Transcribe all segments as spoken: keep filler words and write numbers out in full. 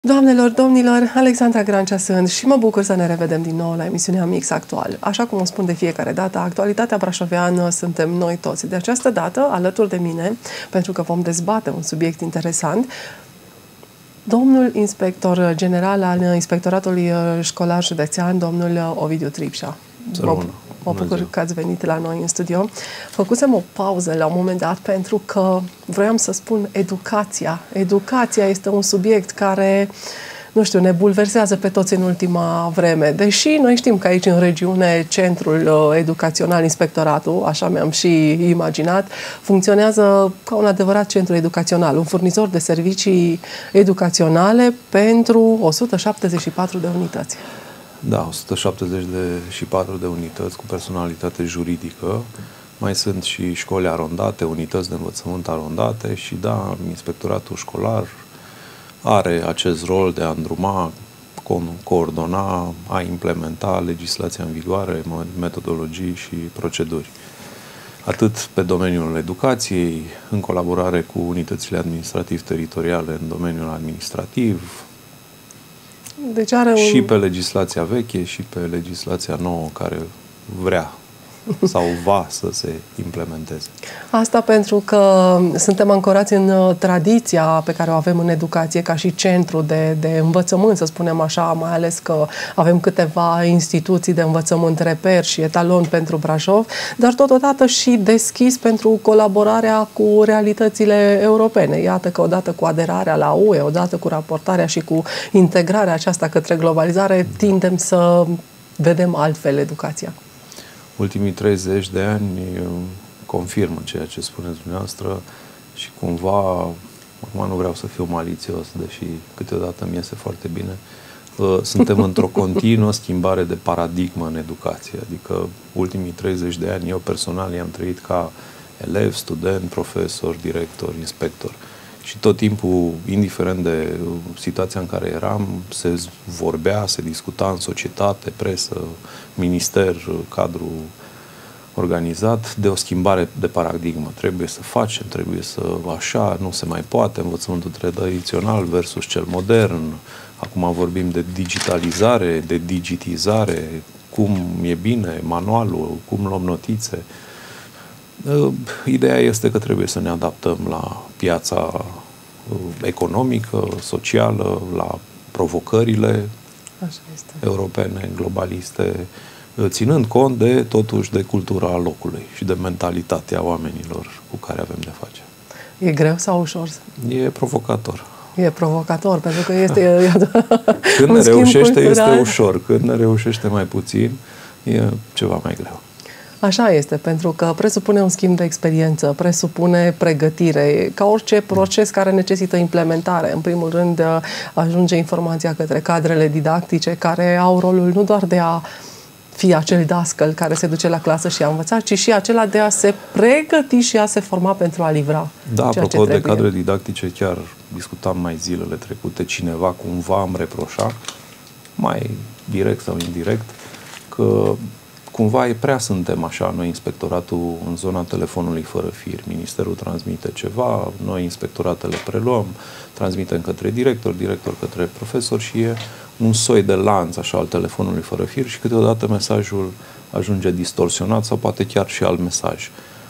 Doamnelor, domnilor, Alexandra Grancea sunt și mă bucur să ne revedem din nou la emisiunea Mix Actual. Așa cum o spun de fiecare dată, actualitatea brașoveană suntem noi toți. De această dată, alături de mine, pentru că vom dezbate un subiect interesant, domnul inspector general al Inspectoratului Școlar Județean, domnul Ovidiu Tripșa. Mă, mă bucur că ați venit la noi în studio. Făcusem o pauză la un moment dat pentru că vroiam să spun educația. Educația este un subiect care, nu știu, ne bulversează pe toți în ultima vreme. Deși noi știm că aici în regiune centrul educațional, inspectoratul, așa mi-am și imaginat, funcționează ca un adevărat centru educațional, un furnizor de servicii educaționale pentru o sută șaptezeci și patru de unități. Da, o sută șaptezeci și patru de unități cu personalitate juridică. Mai sunt și școli arondate, unități de învățământ arondate și, da, inspectoratul școlar are acest rol de a îndruma, coordona, a implementa legislația în vigoare, metodologii și proceduri. Atât pe domeniul educației, în colaborare cu unitățile administrativ-teritoriale în domeniul administrativ, deci are un... și pe legislația veche și pe legislația nouă care vrea sau va să se implementeze. Asta pentru că suntem ancorați în tradiția pe care o avem în educație ca și centru de, de învățământ, să spunem așa, mai ales că avem câteva instituții de învățământ reper și etalon pentru Brașov, dar totodată și deschis pentru colaborarea cu realitățile europene. Iată că odată cu aderarea la U E, odată cu raportarea și cu integrarea aceasta către globalizare, tindem să vedem altfel educația. Ultimii treizeci de ani confirmă ceea ce spuneți dumneavoastră și cumva, acum nu vreau să fiu malițios, deși câteodată mi iese foarte bine, suntem într-o continuă schimbare de paradigmă în educație. Adică ultimii treizeci de ani eu personal i-am trăit ca elev, student, profesor, director, inspector. Și tot timpul, indiferent de situația în care eram, se vorbea, se discuta în societate, presă, minister, cadru organizat, de o schimbare de paradigmă. Trebuie să facem, trebuie să așa, nu se mai poate, învățământul tradițional versus cel modern. Acum vorbim de digitalizare, de digitizare, cum e bine, manualul, cum luăm notițe. Ideea este că trebuie să ne adaptăm la piața economică, socială, la provocările Așa este. europene, globaliste, ținând cont de, totuși, de cultura locului și de mentalitatea oamenilor cu care avem de face. E greu sau ușor? E provocator. E provocator, pentru că este... Când ne reușește, este ușor. Când ne reușește mai puțin, e ceva mai greu. Așa este, pentru că presupune un schimb de experiență, presupune pregătire, ca orice proces care necesită implementare. În primul rând, ajunge informația către cadrele didactice, care au rolul nu doar de a fi acel dascăl care se duce la clasă și a învățat, ci și acela de a se pregăti și a se forma pentru a livra. Da, apropo de cadre didactice, chiar discutam mai zilele trecute, cineva cumva îmi reproșa, mai direct sau indirect, că cumva e prea suntem așa, noi inspectoratul în zona telefonului fără fir. Ministerul transmite ceva, noi inspectoratele preluăm, transmitem către director, director către profesor și e un soi de lanț așa al telefonului fără fir și câteodată mesajul ajunge distorsionat sau poate chiar și alt mesaj.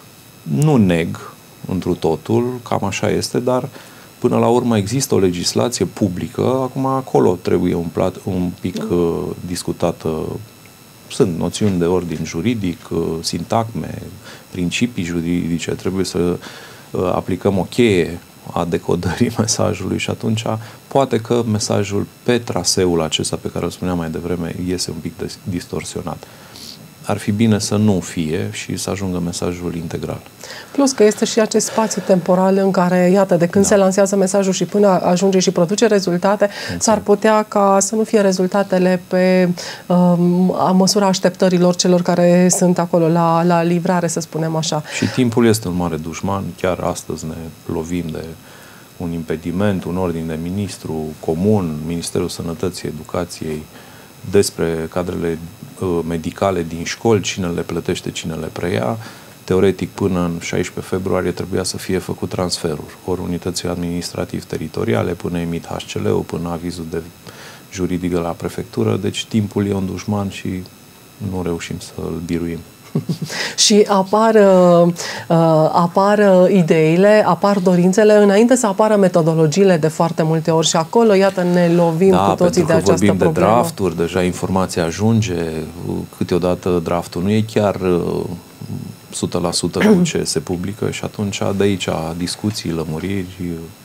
Nu neg întru totul, cam așa este, dar până la urmă există o legislație publică, acum acolo trebuie un, plat, un pic uh, discutată. Sunt noțiuni de ordin juridic, sintagme, principii juridice, trebuie să aplicăm o cheie a decodării mesajului și atunci poate că mesajul pe traseul acesta pe care îl spuneam mai devreme iese un pic distorsionat. Ar fi bine să nu fie și să ajungă mesajul integral. Plus că este și acest spațiu temporal în care, iată, de când da. se lansează mesajul și până ajunge și produce rezultate, s-ar putea ca să nu fie rezultatele pe um, a măsura așteptărilor celor care sunt acolo la, la livrare, să spunem așa. Și timpul este un mare dușman. Chiar astăzi ne lovim de un impediment, un ordin de ministru comun, Ministerul Sănătății, Educației, despre cadrele uh, medicale din școli, cine le plătește, cine le preia. teoretic până în șaisprezece februarie trebuia să fie făcut transferul, ori unității administrativ-teritoriale, până emit H C L-ul, până avizul de juridic de la prefectură, deci timpul e un dușman și nu reușim să-l biruim. Și apar, uh, apar ideile, apar dorințele, înainte să apară metodologiile de foarte multe ori și acolo, iată, ne lovim da, cu toții de această vorbim problemă. de drafturi, deja informația ajunge, câteodată draftul nu e chiar o sută la sută cu ce se publică și atunci de aici discuții, lămuriri.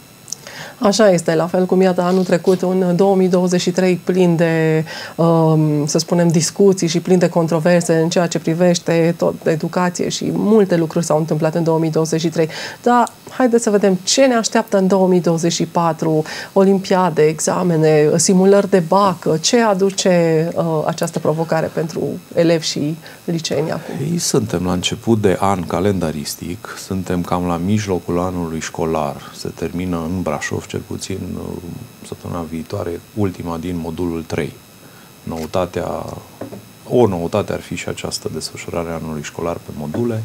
Așa este, la fel cum iată anul trecut, un două mii douăzeci și trei plin de, um, să spunem, discuții și plin de controverse în ceea ce privește tot educație și multe lucruri s-au întâmplat în două mii douăzeci și trei. Dar haideți să vedem ce ne așteaptă în două mii douăzeci și patru, olimpiade, examene, simulări de bac, ce aduce uh, această provocare pentru elevi și liceeni acum? Ei, suntem la început de an calendaristic, suntem cam la mijlocul anului școlar, se termină în Brașov, cel puțin săptămâna viitoare, ultima din modulul trei. Noutatea, o noutate ar fi și această desfășurare a anului școlar pe module.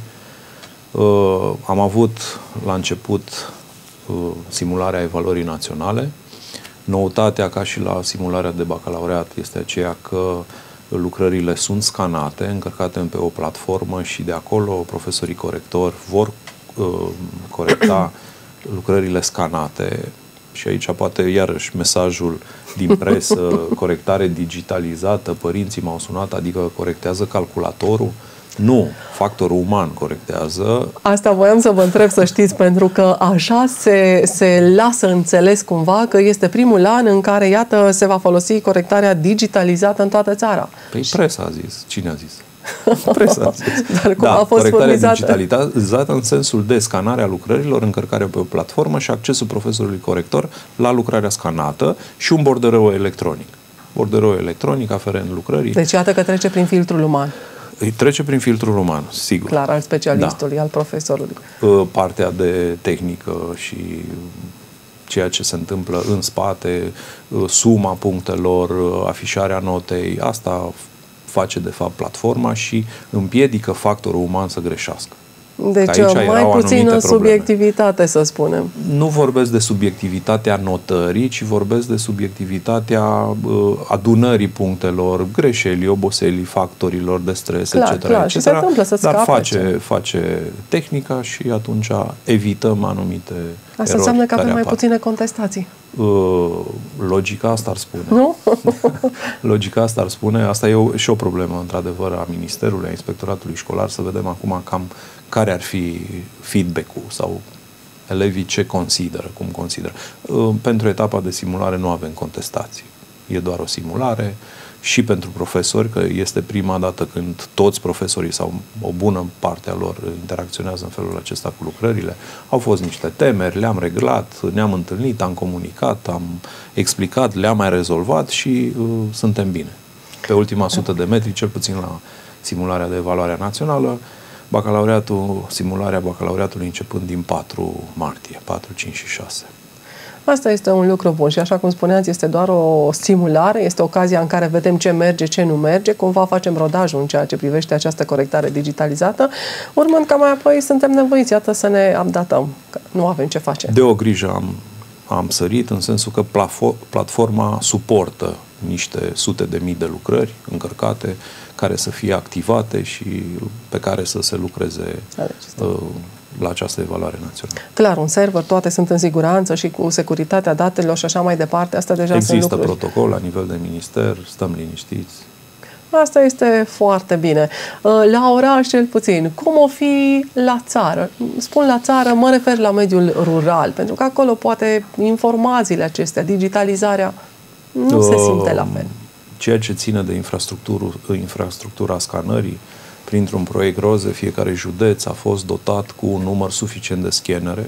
Uh, am avut la început uh, simularea evaluării naționale. Noutatea, ca și la simularea de bacalaureat, este aceea că lucrările sunt scanate, încărcate pe o platformă și de acolo profesorii corectori vor uh, corecta lucrările scanate. Și aici poate iarăși mesajul din presă, corectare digitalizată, părinții m-au sunat, adică corectează calculatorul. Nu, factorul uman corectează. Asta voiam să vă întreb, să știți, pentru că așa se, se lasă înțeles cumva că este primul an în care, iată, se va folosi corectarea digitalizată în toată țara. Păi presa a zis. Cine a zis? Presa a zis. Dar cum da, a fost corectarea furnizată? digitalizată în sensul de scanarea lucrărilor, încărcarea pe o platformă și accesul profesorului corector la lucrarea scanată și un borderou electronic. Borderou electronic aferent lucrării. Deci iată că trece prin filtrul uman. Îi trece prin filtrul uman, sigur. Clar, al specialistului, da. Al profesorului. Partea de tehnică și ceea ce se întâmplă în spate, suma punctelor, afișarea notei, asta face de fapt platforma și împiedică factorul uman să greșească. Deci mai puțină subiectivitate, să spunem. Nu vorbesc de subiectivitatea notării, ci vorbesc de subiectivitatea uh, adunării punctelor, greșelii, oboselii, factorilor de stres, clar, et cetera. Clar, et cetera. și se întâmplă să Dar scape, face, face tehnica și atunci evităm anumite Asta erori înseamnă că avem mai apar. puține contestații. Uh, logica asta ar spune. Nu? Logica asta ar spune. Asta e o, și o problemă, într-adevăr, a Ministerului, a Inspectoratului Școlar, să vedem acum cam care ar fi feedback-ul sau elevii ce consideră, cum consideră. Pentru etapa de simulare nu avem contestații. E doar o simulare și pentru profesori, că este prima dată când toți profesorii sau o bună parte a lor interacționează în felul acesta cu lucrările. Au fost niște temeri, le-am reglat, ne-am întâlnit, am comunicat, am explicat, le-am mai rezolvat și uh, suntem bine. Pe ultima sută de metri, cel puțin la simularea de evaluare națională, bacalaureatul, simularea bacalaureatului începând din patru martie, patru, cinci și șase. Asta este un lucru bun și, așa cum spuneați, este doar o simulare, este ocazia în care vedem ce merge, ce nu merge, cumva facem rodajul în ceea ce privește această corectare digitalizată, urmând ca mai apoi suntem nevoiți, iată, să ne updatăm, că nu avem ce face. De o grijă am, am sărit, în sensul că platforma suportă niște sute de mii de lucrări încărcate, care să fie activate și pe care să se lucreze uh, la această evaluare națională. Clar, un server, toate sunt în siguranță și cu securitatea datelor și așa mai departe. Asta deja există sunt lucruri. protocol la nivel de minister, stăm liniștiți. Asta este foarte bine. La oraș, cel puțin, cum o fi la țară? Spun la țară, mă refer la mediul rural, pentru că acolo poate informațiile acestea, digitalizarea, nu se simte la fel. Ceea ce ține de infrastructura scanării, printr-un proiect ROZE, fiecare județ a fost dotat cu un număr suficient de scanere.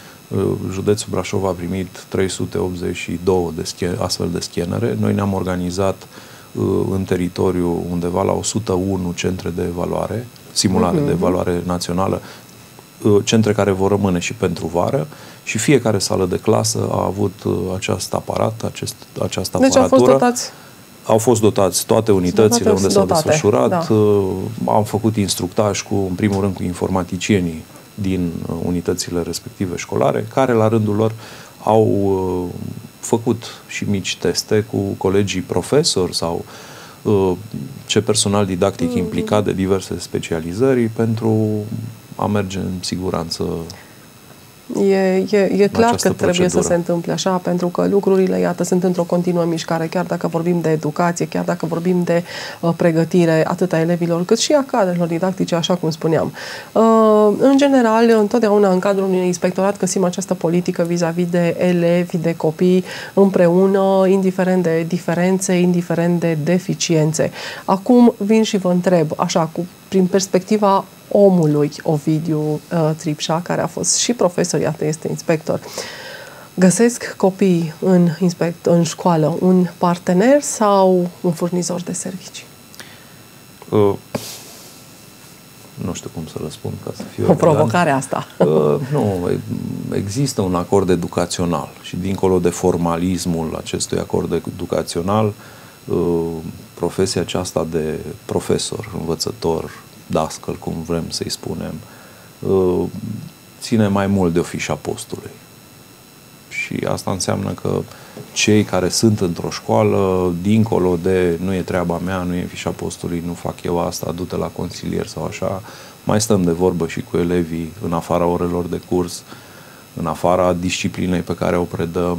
Județul Brașov a primit trei sute optzeci și doi de scan- astfel de scanere. Noi ne-am organizat în teritoriu undeva la o sută unu centre de evaluare, simulare uh-huh. de evaluare națională, centre care vor rămâne și pentru vară și fiecare sală de clasă a avut acest aparat, acest, această deci aparatură. Deci au fost dotați Au fost dotați toate unitățile unde s-au desfășurat. Da. Am făcut instructaj cu, în primul rând, cu informaticienii din unitățile respective școlare, care la rândul lor au făcut și mici teste cu colegii profesori sau ce personal didactic mm-hmm. implicat de diverse specializări pentru a merge în siguranță. E, e, e clar că trebuie procedură. Să se întâmple așa, pentru că lucrurile, iată, sunt într-o continuă mișcare, chiar dacă vorbim de educație, chiar dacă vorbim de uh, pregătire atât a elevilor, cât și a cadrelor didactice, așa cum spuneam. Uh, în general, întotdeauna în cadrul unui inspectorat găsim această politică vis-a-vis de elevi, de copii, împreună, indiferent de diferențe, indiferent de deficiențe. Acum vin și vă întreb, așa, cu, prin perspectiva omului Ovidiu uh, Tripșa, care a fost și profesor, iată, este inspector. Găsesc copiii în, inspect, în școală un partener sau un furnizor de servicii? Uh, nu știu cum să răspund ca să fiu o provocare asta. Uh, nu, există un acord educațional și dincolo de formalismul acestui acord educațional, uh, profesia aceasta de profesor, învățător, dascăl, cum vrem să-i spunem, ține mai mult de o fișă a postului. Și asta înseamnă că cei care sunt într-o școală, dincolo de nu e treaba mea, nu e fișa postului, nu fac eu asta, du-te la consilier sau așa, mai stăm de vorbă și cu elevii în afara orelor de curs, în afara disciplinei pe care o predăm,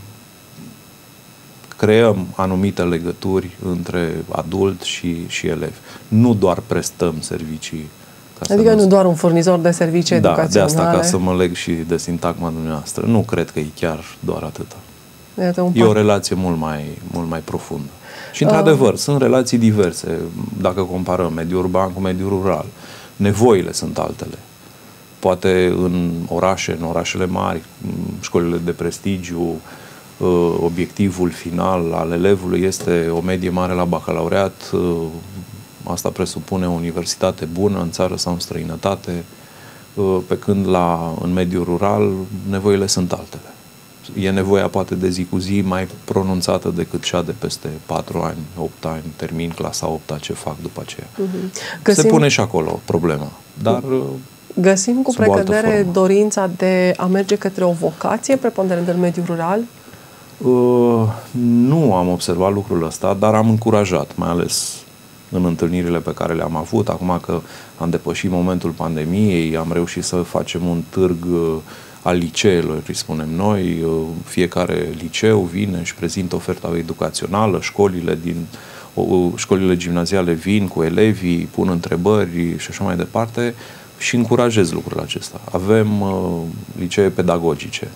creăm anumite legături între adult și, și elevi. Nu doar prestăm servicii. Ca adică nu doar un furnizor de servicii da, educaționale. De asta, ca să mă leg și de sintagma dumneavoastră. Nu cred că e chiar doar atâta. Iată, e o relație mult mai, mult mai profundă. Și, într-adevăr, uh. sunt relații diverse. Dacă comparăm mediul urban cu mediul rural, nevoile sunt altele. Poate în orașe, în orașele mari, școlile de prestigiu, obiectivul final al elevului este o medie mare la bacalaureat. Asta presupune o universitate bună în țară sau în străinătate, pe când la, în mediul rural nevoile sunt altele. E nevoia poate de zi cu zi mai pronunțată decât cea de peste patru ani, opt ani, termin clasa a opta, ce fac după aceea. Uh-huh. Găsim... Se pune și acolo problema, dar... Găsim cu precădere dorința de a merge către o vocație preponderent în mediul rural? Uh, nu am observat lucrul ăsta, dar am încurajat, mai ales în întâlnirile pe care le-am avut. Acum că am depășit momentul pandemiei, am reușit să facem un târg uh, al liceelor, îi spunem noi. Uh, fiecare liceu vine și prezintă oferta educațională, școlile din uh, școlile gimnaziale vin cu elevii, pun întrebări și așa mai departe și încurajez lucrul acesta. Avem uh, licee pedagogice.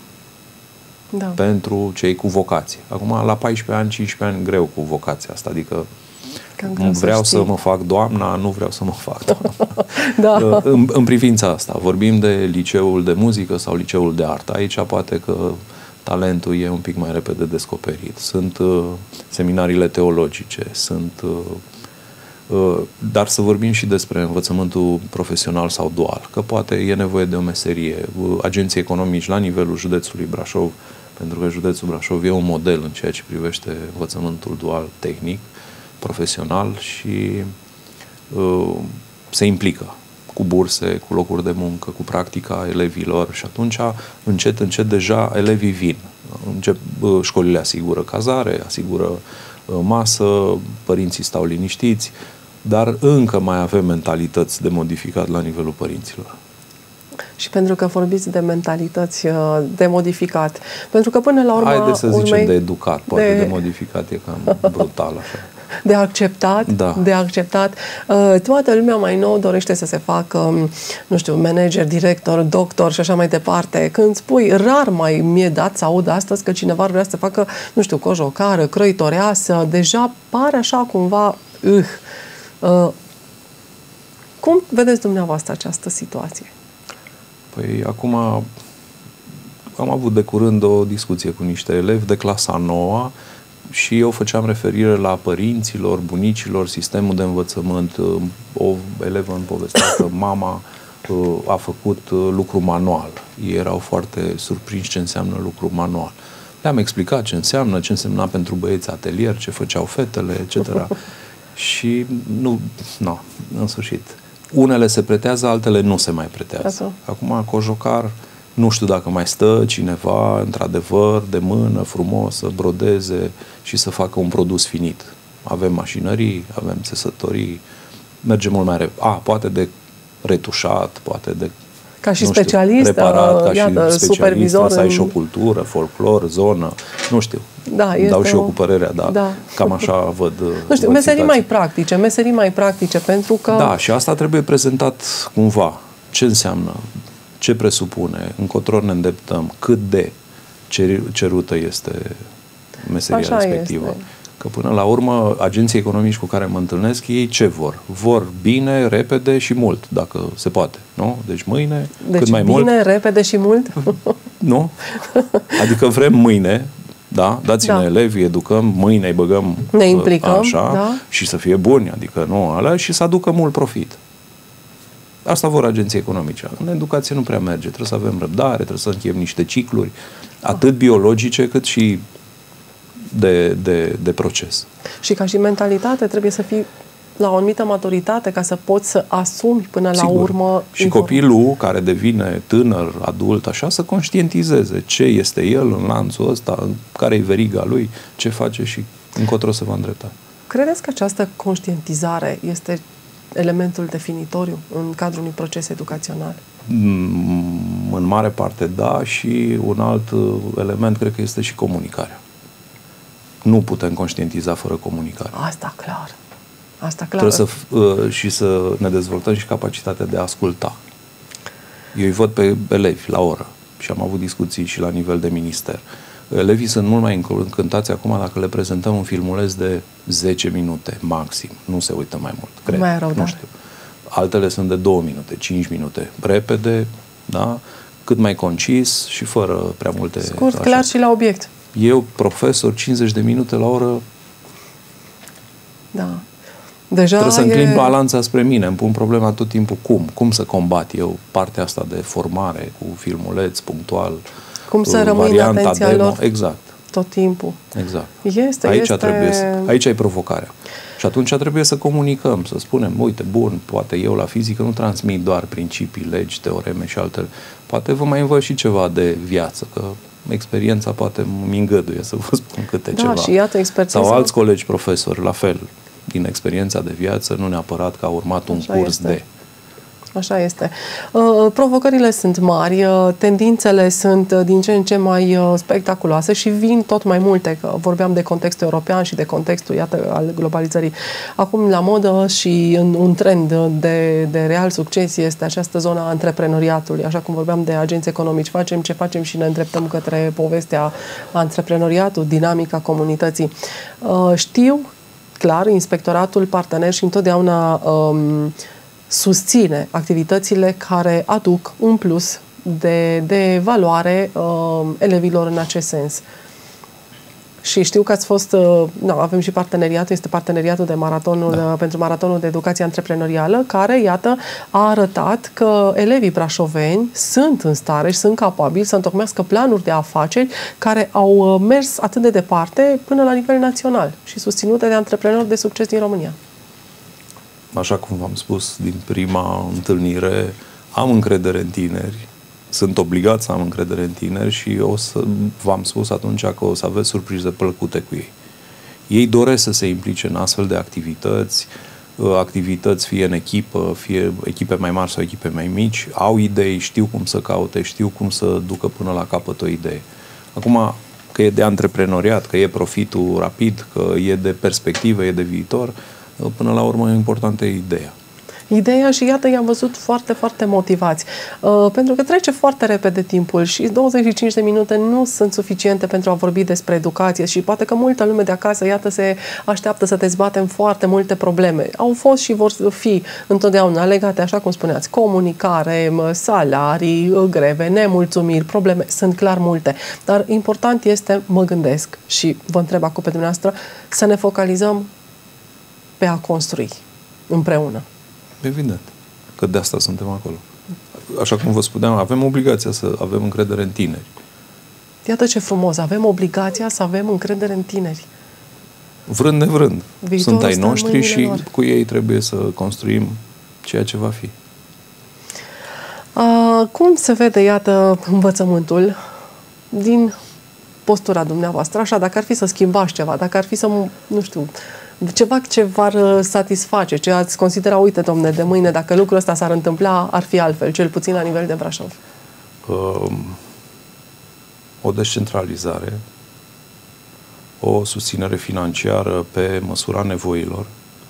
Da. Pentru cei cu vocație. Acum, la paisprezece ani, cincisprezece ani, greu cu vocația asta, adică vreau să, să mă fac doamna, nu vreau să mă fac doamna. Da. în, în privința asta, vorbim de liceul de muzică sau liceul de artă. Aici poate că talentul e un pic mai repede descoperit. Sunt uh, seminariile teologice, sunt... Uh, uh, dar să vorbim și despre învățământul profesional sau dual, că poate e nevoie de o meserie. Uh, agenții economici la nivelul județului Brașov, pentru că județul Brașov e un model în ceea ce privește învățământul dual tehnic, profesional și uh, se implică cu burse, cu locuri de muncă, cu practica elevilor și atunci, încet, încet, deja elevii vin. Încep, uh, școlile asigură cazare, asigură uh, masă, părinții stau liniștiți, dar încă mai avem mentalități de modificat la nivelul părinților. Și pentru că vorbiți de mentalități de modificat. Pentru că până la urmă... Haideți să zicem urmei, de educat, poate de... de modificat e cam brutal așa. De acceptat, da. de acceptat. Toată lumea mai nouă dorește să se facă, nu știu, manager, director, doctor și așa mai departe. Când spui, rar mai mi-e dat să aud astăzi că cineva vrea să facă, nu știu, cojocară, croitoreasă, deja pare așa cumva... Uh. Cum vedeți dumneavoastră această situație? Păi, acum am avut de curând o discuție cu niște elevi de clasa a noua și eu făceam referire la părinților, bunicilor, sistemul de învățământ. O elevă îmi povestea că mama a făcut lucru manual. Ei erau foarte surprinși ce înseamnă lucru manual. Le-am explicat ce înseamnă, ce însemna pentru băieți atelier, ce făceau fetele, et cetera. Și nu, nu, în sfârșit. Unele se pretează, altele nu se mai pretează. Acum, cojocar, nu știu dacă mai stă cineva, într-adevăr, de mână, frumos, să brodeze și să facă un produs finit. Avem mașinării, avem țesătorii, merge mult mai repede. A, poate de retușat, poate de ca și specialist, știu, preparat, ca iată, și supervizor să ai în... și o cultură, folclor, zonă, nu știu. Da, este dau și eu o... cu părerea, dar da. cam așa văd. Nu știu, văd meserii situația. mai practice, meserii mai practice, pentru că... Da, și asta trebuie prezentat cumva. Ce înseamnă, ce presupune, încotro ne îndreptăm, cât de cerută este meseria așa respectivă. Este. Că până la urmă, agenții economici cu care mă întâlnesc, ei ce vor? Vor bine, repede și mult, dacă se poate, nu? Deci mâine, deci cât mai bine, mult. Bine, repede și mult? Nu? Adică vrem mâine, da? Dați-ne da. elevi, educăm, mâine îi băgăm ne implicăm, așa, da? și să fie buni, adică nu alea, și să aducă mult profit. Asta vor agenții economice. În educație nu prea merge. Trebuie să avem răbdare, trebuie să încheiem niște cicluri, atât biologice cât și de, de, de proces. Și ca și mentalitate trebuie să fii la o anumită maturitate ca să poți să asumi până Sigur. la urmă. Și copilul care devine tânăr, adult, așa, să conștientizeze ce este el în lanțul ăsta, care e veriga lui, ce face și încotro se va îndrepta. Credeți că această conștientizare este elementul definitoriu în cadrul unui proces educațional? În mare parte da, și un alt element cred că este și comunicarea. Nu putem conștientiza fără comunicare. Asta clar. Asta clar. Trebuie să, uh, și să ne dezvoltăm și capacitatea de a asculta. Eu îi văd pe elevi la oră și am avut discuții și la nivel de minister. Elevii sunt mult mai încântați acum dacă le prezentăm un filmuleț de zece minute maxim. Nu se uită mai mult, cred. Mai rău, nu da. știu. Altele sunt de două minute, cinci minute. Repede, da? Cât mai concis și fără prea multe... Scurt, așa. clar și la obiect. Eu, profesor, cincizeci de minute la oră, da. Deja trebuie să e... înclin balanța spre mine. Îmi pun problema tot timpul cum. Cum să combat eu partea asta de formare cu filmuleț punctual, cum să rămâi în atenția demo. lor Exact. tot timpul. Exact. Este, aici, este... trebuie să, aici e provocarea. Și atunci trebuie să comunicăm, să spunem, uite, bun, poate eu la fizică nu transmit doar principii, legi, teoreme și altele. Poate vă mai învăț și ceva de viață, că experiența poate mi îngăduie să vă spun câte da, ceva. Și iată, expertiza... Sau alți colegi profesori, la fel, din experiența de viață, nu neapărat că a urmat un Așa curs este. de... Așa este. Uh, provocările sunt mari, uh, tendințele sunt uh, din ce în ce mai uh, spectaculoase și vin tot mai multe, că vorbeam de contextul european și de contextul, iată, al globalizării. Acum, la modă și în un trend de, de real succes este această zonă a antreprenoriatului, așa cum vorbeam de agenți economici. Facem ce facem și ne îndreptăm către povestea antreprenoriatul, dinamica comunității. Uh, știu, clar, inspectoratul partener și întotdeauna um, susține activitățile care aduc un plus de, de valoare uh, elevilor în acest sens. Și știu că ați fost, uh, na, avem și parteneriatul, este parteneriatul de maratonul, da. uh, pentru maratonul de educație antreprenorială, care, iată, a arătat că elevii brașoveni sunt în stare și sunt capabili să întocmească planuri de afaceri care au uh, mers atât de departe până la nivel național și susținute de antreprenori de succes din România. Așa cum v-am spus din prima întâlnire, am încredere în tineri, sunt obligat să am încredere în tineri și o să, v-am spus atunci că o să aveți surprize plăcute cu ei. Ei doresc să se implice în astfel de activități, activități fie în echipă, fie echipe mai mari sau echipe mai mici, au idei, știu cum să caute, știu cum să ducă până la capăt o idee. Acum, că e de antreprenoriat, că e profitul rapid, că e de perspectivă, e de viitor, până la urmă importantă e ideea. Ideea și iată, i-am văzut foarte, foarte motivați. Uh, pentru că trece foarte repede timpul și douăzeci și cinci de minute nu sunt suficiente pentru a vorbi despre educație și poate că multă lume de acasă, iată, se așteaptă să dezbatem foarte multe probleme. Au fost și vor fi întotdeauna legate, așa cum spuneați, comunicare, salarii, greve, nemulțumiri, probleme. Sunt clar multe. Dar important este, mă gândesc și vă întreb acum pe dumneavoastră, să ne focalizăm pe a construi împreună. Evident, că de asta suntem acolo. Așa cum vă spuneam, avem obligația să avem încredere în tineri. Iată ce frumos, avem obligația să avem încredere în tineri. Vrând nevrând. Viitorul Sunt ai stă în noștri mâinile și lor. cu ei trebuie să construim ceea ce va fi. Uh, cum se vede, iată, învățământul din postura dumneavoastră? Așa, dacă ar fi să schimbați ceva, dacă ar fi să, nu știu, ceva ce v-ar satisface, ce ați considera, uite, domne, de mâine, dacă lucrul ăsta s-ar întâmpla, ar fi altfel, cel puțin la nivel de Brașov. Uh, o descentralizare, o susținere financiară pe măsura nevoilor.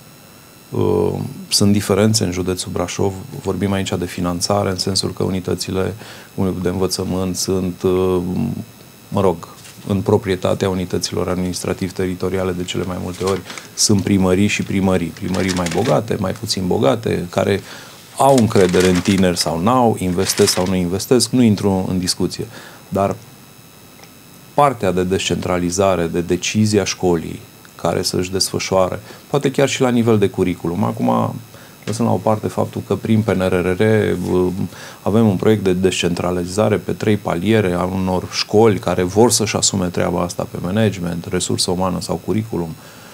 Uh, sunt diferențe în județul Brașov, vorbim aici de finanțare, în sensul că unitățile de învățământ sunt, uh, mă rog, în proprietatea unităților administrativ-teritoriale de cele mai multe ori sunt primării și primării. Primării mai bogate, mai puțin bogate, care au încredere în tineri sau n-au, investesc sau nu investesc, nu intru în discuție. Dar partea de descentralizare, de decizia școlii, care să-și desfășoare, poate chiar și la nivel de curriculum. Acum, lăsând la o parte faptul că prin P N R R R avem un proiect de descentralizare pe trei paliere a unor școli care vor să-și asume treaba asta pe management, resursă umană sau curriculum.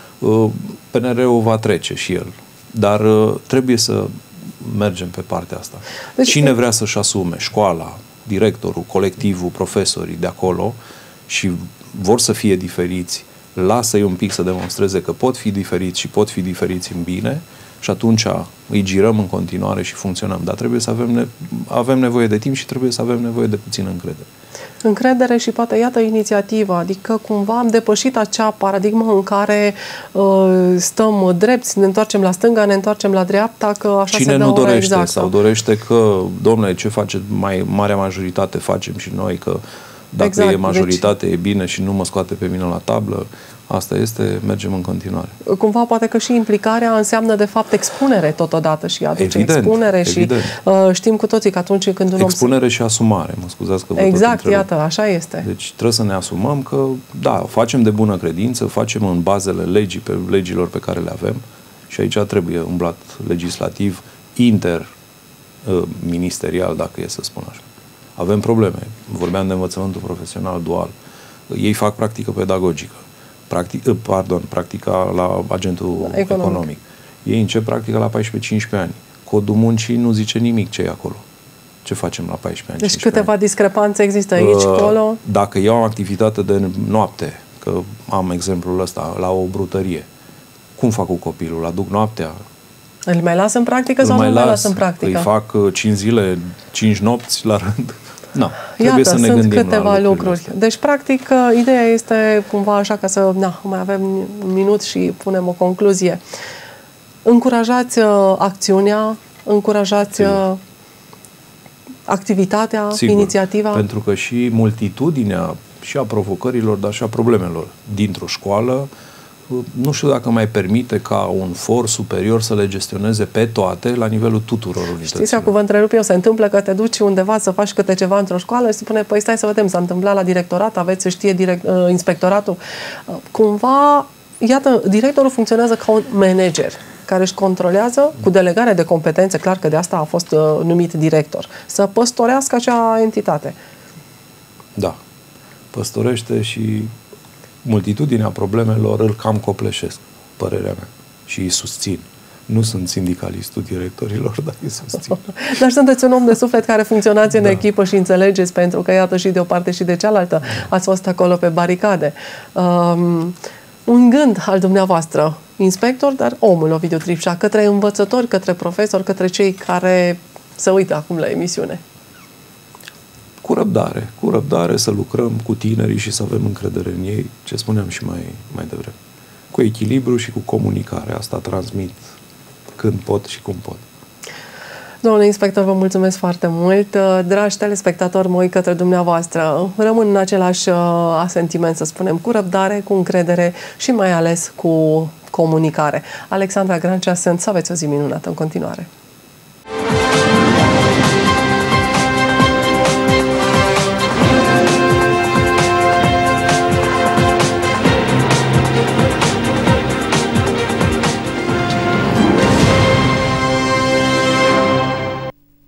P N R R-ul va trece și el, dar trebuie să mergem pe partea asta. Deci, cine vrea să-și asume, școala, directorul, colectivul, profesorii de acolo și vor să fie diferiți, lasă-i un pic să demonstreze că pot fi diferiți și pot fi diferiți în bine și atunci îi girăm în continuare și funcționăm. Dar trebuie să avem, ne- avem nevoie de timp și trebuie să avem nevoie de puțină încredere. Încredere și poate, iată, inițiativa, adică cumva am depășit acea paradigmă în care uh, stăm drepți, ne întoarcem la stânga, ne întoarcem la dreapta, că așa Cine se dă nu ora dorește exactă. sau dorește că, domnule, ce face mai marea majoritate, facem și noi, că dacă exact, e majoritate deci, e bine și nu mă scoate pe mine la tablă, asta este, mergem în continuare. Cumva poate că și implicarea înseamnă de fapt expunere totodată și aduce Evident, expunere evident. și uh, știm cu toții că atunci când un om... Expunere și asumare, mă scuzați că vă Exact, tot iată, așa este. Deci trebuie să ne asumăm că, da, facem de bună credință, facem în bazele legii, pe legilor pe care le avem și aici trebuie umblat legislativ, interministerial, dacă e să spun așa. Avem probleme. Vorbeam de învățământul profesional dual. Ei fac practică pedagogică. Practic, pardon, practica la agentul economic. economic. Ei încep practica la paisprezece cincisprezece ani. Codul muncii nu zice nimic ce e acolo. Ce facem la paisprezece ani? Deci câteva ani? discrepanțe există aici, uh, acolo? Dacă iau activitate de noapte, că am exemplul ăsta, la o brutărie, cum fac cu copilul? Aduc noaptea? Îl mai las în practică sau nu mai las în practică? Îi fac cinci zile, cinci nopți la rând? Nu, trebuie Iată, să ne sunt gândim câteva la lucruri. astea. Deci, practic, ideea este cumva așa ca să, na, mai avem un minut și punem o concluzie. Încurajați uh, acțiunea, încurajați uh, activitatea, Sigur, inițiativa. Pentru că și multitudinea și a provocărilor, dar și a problemelor dintr-o școală, nu știu dacă mai permite ca un for superior să le gestioneze pe toate la nivelul tuturor unităților. Știți, acum vă întrerup eu, se întâmplă că te duci undeva să faci câte ceva într-o școală și spune, păi stai să vedem, s-a întâmplat la directorat, aveți să știe direct, uh, inspectoratul. Uh, cumva, iată, directorul funcționează ca un manager care își controlează, cu delegare de competențe, clar că de asta a fost uh, numit director, să păstorească acea entitate. Da. Păstorește și multitudinea problemelor îl cam copleșesc, părerea mea, și îi susțin. Nu sunt sindicalistul directorilor, dar îi susțin. Dar sunteți un om de suflet care funcționați în Da. echipă și înțelegeți, pentru că, iată, și de o parte și de cealaltă ați fost acolo pe baricade. Um, un gând al dumneavoastră, inspector, dar omul Ovidiu Tripșa, către învățători, către profesori, către cei care se uită acum la emisiune. Cu răbdare, cu răbdare să lucrăm cu tinerii și să avem încredere în ei, ce spuneam și mai, mai devreme. Cu echilibru și cu comunicare. Asta transmit când pot și cum pot. Domnule inspector, vă mulțumesc foarte mult. Dragi telespectatori, mă uit către dumneavoastră. Rămân în același asentiment, să spunem, cu răbdare, cu încredere și mai ales cu comunicare. Alexandra Grancea sunt, să aveți o zi minunată în continuare.